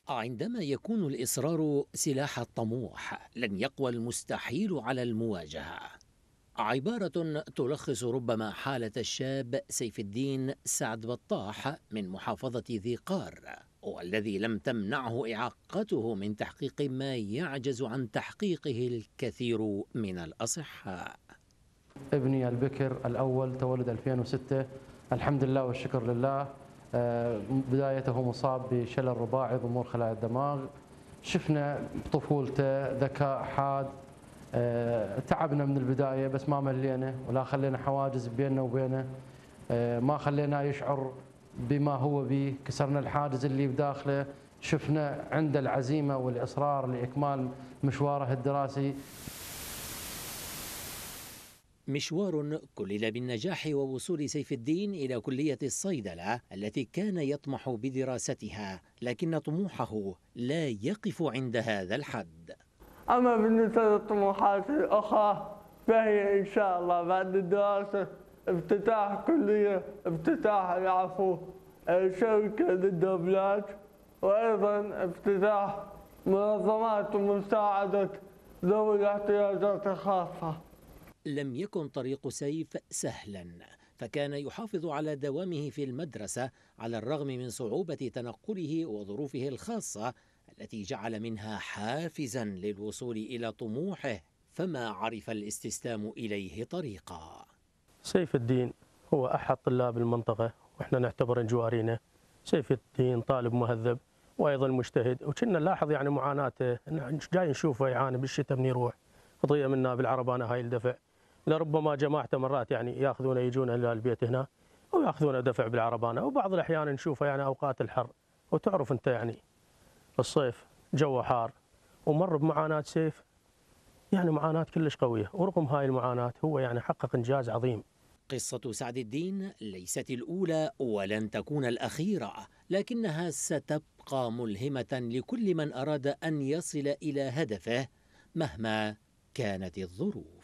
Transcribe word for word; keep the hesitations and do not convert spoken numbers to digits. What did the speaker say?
عندما يكون الإصرار سلاح الطموح لن يقوى المستحيل على المواجهة. عبارة تلخص ربما حالة الشاب سيف الدين سعد بطاح من محافظة ذي قار، والذي لم تمنعه إعاقته من تحقيق ما يعجز عن تحقيقه الكثير من الأصحاء. ابني البكر الأول تولد ألفين وستة، الحمد لله والشكر لله. بدايته مصاب بشلل رباعي ضمور خلايا الدماغ. شفنا طفولته ذكاء حاد، تعبنا من البداية بس ما ملينا ولا خلينا حواجز بيننا وبينه، ما خلينا يشعر بما هو به، كسرنا الحاجز اللي بداخله. شفنا عنده العزيمة والإصرار لإكمال مشواره الدراسي. مشوار كلل بالنجاح ووصول سيف الدين إلى كلية الصيدلة التي كان يطمح بدراستها، لكن طموحه لا يقف عند هذا الحد. أما بالنسبة للطموحات الأخرى فهي إن شاء الله بعد الدراسة افتتاح كلية، افتتاح العفو شركة للدبلاج، وأيضا افتتاح منظمات ومساعدة ذوي الاحتياجات الخاصة. لم يكن طريق سيف سهلا، فكان يحافظ على دوامه في المدرسة على الرغم من صعوبة تنقله وظروفه الخاصة التي جعل منها حافزا للوصول إلى طموحه، فما عرف الاستسلام إليه طريقا. سيف الدين هو أحد طلاب المنطقة وإحنا نعتبر جوارينا. سيف الدين طالب مهذب وأيضا مجتهد، وكنا نلاحظ يعني معاناته، جاي نشوفه يعاني بالشتاء من يروح تضيع منا بالعربانة هاي الدفع، لربما جماعته مرات يعني ياخذونه يجون إلى البيت هنا وياخذونه دفع بالعربانة، وبعض الأحيان نشوفه يعني أوقات الحر، وتعرف أنت يعني الصيف جو حار، ومر بمعاناة سيف يعني معاناة كلش قوية، ورغم هاي المعاناة هو يعني حقق إنجاز عظيم. قصة سعد الدين ليست الأولى ولن تكون الأخيرة، لكنها ستبقى ملهمة لكل من أراد أن يصل إلى هدفه مهما كانت الظروف.